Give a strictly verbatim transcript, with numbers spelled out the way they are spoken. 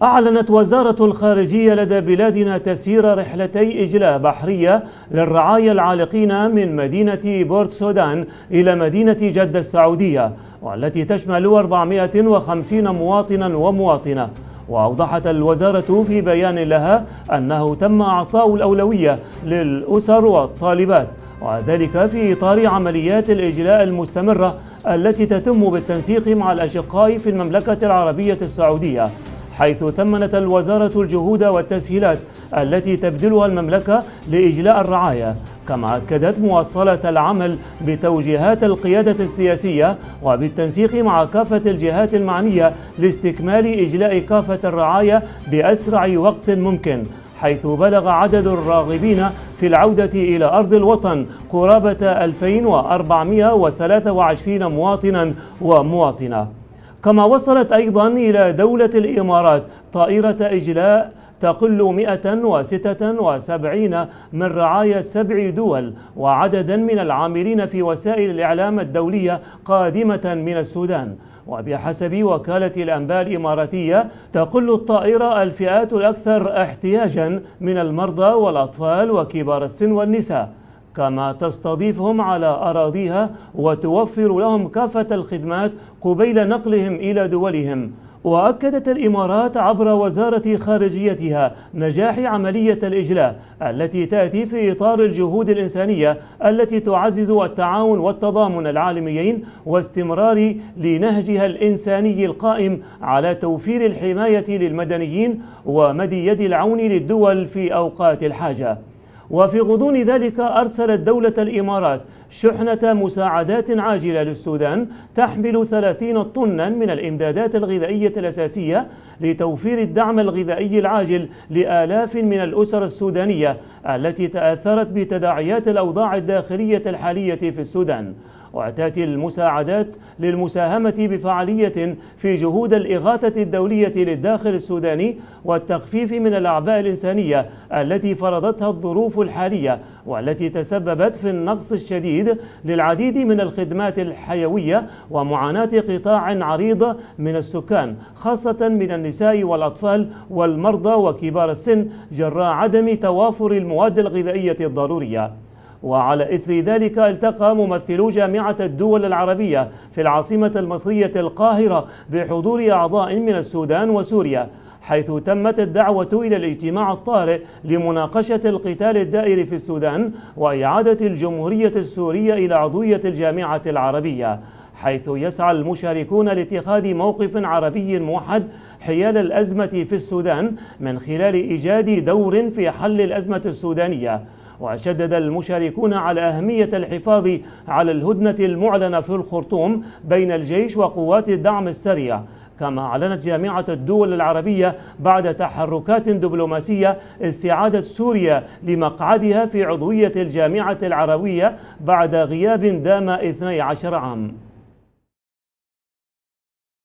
أعلنت وزارة الخارجية لدى بلادنا تسيير رحلتي إجلاء بحرية للرعايا العالقين من مدينة بورت سودان إلى مدينة جدة السعودية، والتي تشمل أربعمائة وخمسين مواطنا ومواطنة. وأوضحت الوزارة في بيان لها أنه تم إعطاء الأولوية للأسر والطالبات، وذلك في إطار عمليات الإجلاء المستمرة التي تتم بالتنسيق مع الأشقاء في المملكة العربية السعودية، حيث ثمنت الوزارة الجهود والتسهيلات التي تبذلها المملكة لإجلاء الرعايا. كما أكدت مواصلة العمل بتوجيهات القيادة السياسية وبالتنسيق مع كافة الجهات المعنية لاستكمال إجلاء كافة الرعايا بأسرع وقت ممكن، حيث بلغ عدد الراغبين في العودة إلى أرض الوطن قرابة ألفين وأربعمائة وثلاثة وعشرين مواطنا ومواطنة. كما وصلت أيضا إلى دولة الإمارات طائرة إجلاء تقل مئة وستة وسبعين من رعايا سبع دول وعددا من العاملين في وسائل الإعلام الدولية قادمة من السودان. وبحسب وكالة الأنباء الإماراتية تقل الطائرة الفئات الأكثر احتياجا من المرضى والأطفال وكبار السن والنساء، كما تستضيفهم على أراضيها وتوفر لهم كافة الخدمات قبيل نقلهم إلى دولهم. وأكدت الإمارات عبر وزارة خارجيتها نجاح عملية الإجلاء التي تأتي في إطار الجهود الإنسانية التي تعزز التعاون والتضامن العالميين واستمرار لنهجها الإنساني القائم على توفير الحماية للمدنيين ومد يد العون للدول في أوقات الحاجة. وفي غضون ذلك أرسلت دولة الإمارات شحنة مساعدات عاجلة للسودان تحمل ثلاثين طنا من الإمدادات الغذائية الأساسية لتوفير الدعم الغذائي العاجل لآلاف من الأسر السودانية التي تأثرت بتداعيات الأوضاع الداخلية الحالية في السودان. وتأتي المساعدات للمساهمة بفعالية في جهود الإغاثة الدولية للداخل السوداني والتخفيف من الأعباء الإنسانية التي فرضتها الظروف الحالية، والتي تسببت في النقص الشديد للعديد من الخدمات الحيوية ومعاناة قطاع عريض من السكان، خاصة من النساء والأطفال والمرضى وكبار السن، جراء عدم توافر المواد الغذائية الضرورية. وعلى إثر ذلك التقى ممثلو جامعة الدول العربية في العاصمة المصرية القاهرة بحضور أعضاء من السودان وسوريا، حيث تمت الدعوة إلى الاجتماع الطارئ لمناقشة القتال الدائر في السودان وإعادة الجمهورية السورية إلى عضوية الجامعة العربية، حيث يسعى المشاركون لاتخاذ موقف عربي موحد حيال الأزمة في السودان من خلال إيجاد دور في حل الأزمة السودانية. وشدد المشاركون على أهمية الحفاظ على الهدنة المعلنة في الخرطوم بين الجيش وقوات الدعم السريع. كما أعلنت جامعة الدول العربية بعد تحركات دبلوماسية استعادة سوريا لمقعدها في عضوية الجامعة العربية بعد غياب دام اثني عشر عام.